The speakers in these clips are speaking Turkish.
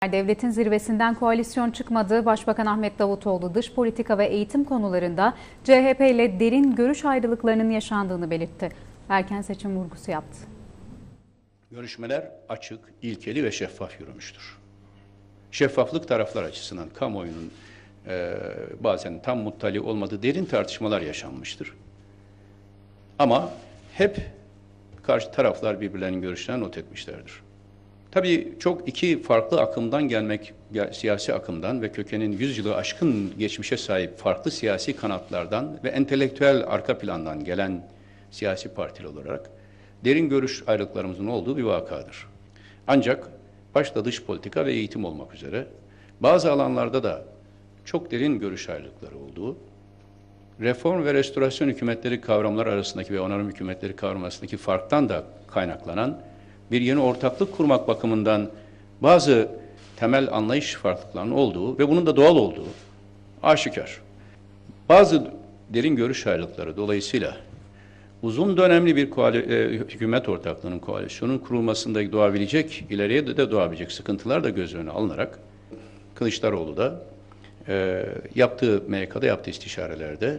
Devletin zirvesinden koalisyon çıkmadı. Başbakan Ahmet Davutoğlu dış politika ve eğitim konularında CHP ile derin görüş ayrılıklarının yaşandığını belirtti. Erken seçim vurgusu yaptı. Görüşmeler açık, ilkeli ve şeffaf yürümüştür. Şeffaflık taraflar açısından kamuoyunun bazen tam muttali olmadığı derin tartışmalar yaşanmıştır. Ama hep karşı taraflar birbirlerinin görüşlerini not etmişlerdir. Tabii çok iki farklı akımdan siyasi akımdan ve kökenin 100 yılı aşkın geçmişe sahip farklı siyasi kanatlardan ve entelektüel arka plandan gelen siyasi partili olarak derin görüş ayrılıklarımızın olduğu bir vakadır. Ancak başta dış politika ve eğitim olmak üzere bazı alanlarda da çok derin görüş ayrılıkları olduğu, reform ve restorasyon hükümetleri kavramları arasındaki ve onarım hükümetleri kavramları arasındaki farktan da kaynaklanan bir yeni ortaklık kurmak bakımından bazı temel anlayış farklılıklarının olduğu ve bunun da doğal olduğu aşikar. Bazı derin görüş ayrılıkları dolayısıyla uzun dönemli bir hükümet ortaklığının, koalisyonun kurulmasında doğabilecek, ileriye de doğabilecek sıkıntılar da göz önüne alınarak Kılıçdaroğlu da yaptığı MYK'da yaptığı istişarelerde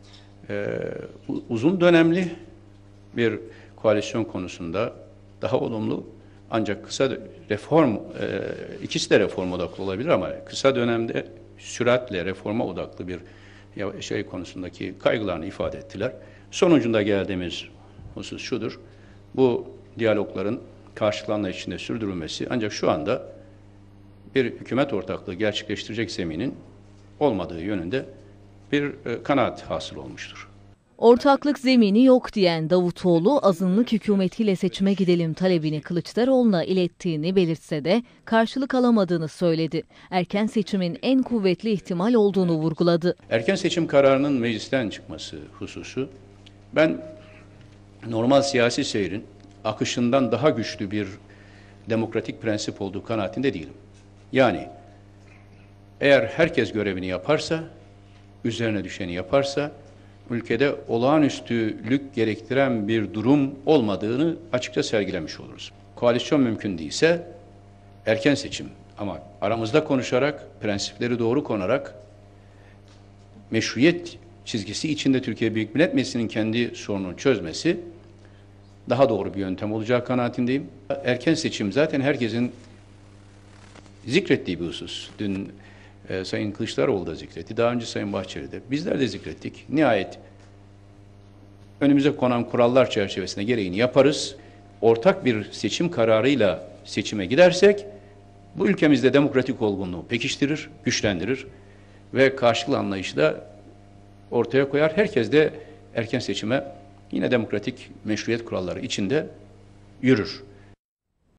uzun dönemli bir koalisyon konusunda daha olumlu ancak kısa reform, ikisi de reform odaklı olabilir ama kısa dönemde süratle reforma odaklı bir şey konusundaki kaygılarını ifade ettiler. Sonucunda geldiğimiz husus şudur, bu diyalogların karşılıklı anlayış içinde sürdürülmesi ancak şu anda bir hükümet ortaklığı gerçekleştirecek zeminin olmadığı yönünde bir kanaat hasıl olmuştur. Ortaklık zemini yok diyen Davutoğlu, azınlık hükümetiyle seçime gidelim talebini Kılıçdaroğlu'na ilettiğini belirtse de karşılık alamadığını söyledi. Erken seçimin en kuvvetli ihtimal olduğunu vurguladı. Erken seçim kararının meclisten çıkması hususu, ben normal siyasi seyrin akışından daha güçlü bir demokratik prensip olduğu kanaatinde değilim. Yani eğer herkes görevini yaparsa, üzerine düşeni yaparsa, ülkede olağanüstülük gerektiren bir durum olmadığını açıkça sergilemiş oluruz. Koalisyon mümkün değilse erken seçim ama aramızda konuşarak, prensipleri doğru konarak meşruiyet çizgisi içinde Türkiye Büyük Millet Meclisi'nin kendi sorununu çözmesi daha doğru bir yöntem olacağı kanaatindeyim. Erken seçim zaten herkesin zikrettiği bir husus. Dün Sayın Kılıçdaroğlu da zikretti. Daha önce Sayın Bahçeli de. Bizler de zikrettik. Nihayet önümüze konan kurallar çerçevesinde gereğini yaparız. Ortak bir seçim kararıyla seçime gidersek bu ülkemizde demokratik olgunluğu pekiştirir, güçlendirir ve karşılıklı anlayışı da ortaya koyar. Herkes de erken seçime yine demokratik meşruiyet kuralları içinde yürür.